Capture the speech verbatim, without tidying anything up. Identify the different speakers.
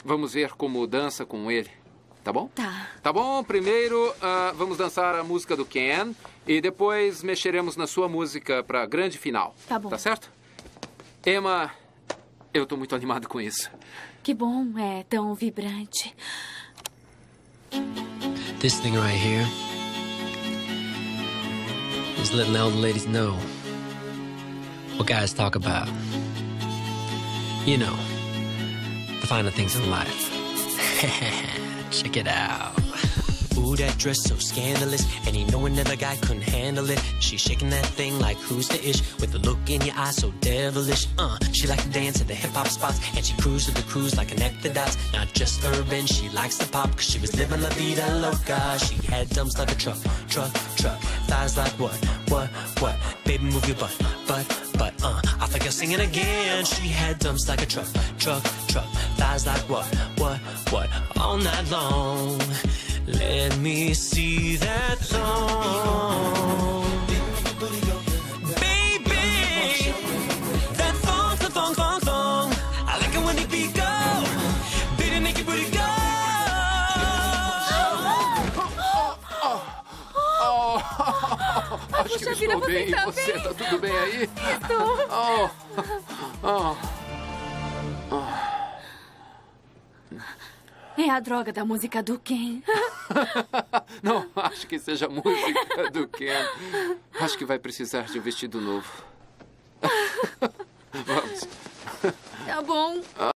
Speaker 1: vamos ver como dança com ele. Tá bom?
Speaker 2: Tá.
Speaker 1: Tá bom, primeiro uh, vamos dançar a música do Ken e depois mexeremos na sua música pra grande final.
Speaker 2: Tá bom.
Speaker 1: Tá certo? Emma, eu tô muito animado com isso.
Speaker 2: Que bom, é tão vibrante.
Speaker 3: This thing right here is letting the older ladies know what guys talk about. You know, the finer things in life. Check it out. Ooh, that dress so scandalous. And you know another guy couldn't handle it. She's shaking that thing like who's the ish, with the look in your eyes so devilish. Uh, she likes to dance at the hip hop spots, and she cruised to the cruise like connect the dots. Not just urban, she likes the pop, cause she was living la vida loca. She had dumps like a truck, truck, truck. Thighs like what, what, what? Baby, move your butt, butt, butt. Uh, I think you're singing again. She had dumps like a truck, truck, truck. Thighs like what, what, what? All night long. Let me see that thong. Baby, that thong, the thong, thong, thong. I like it when the beat go. Baby, make your booty go.
Speaker 1: Acho que eu estou bem. E você, tá tudo bem aí?
Speaker 2: Estou.
Speaker 1: Oh. Oh.
Speaker 2: É a droga da música do Ken.
Speaker 1: Não acho que seja a música do Ken. Acho que vai precisar de um vestido novo. Vamos.
Speaker 2: Tá bom.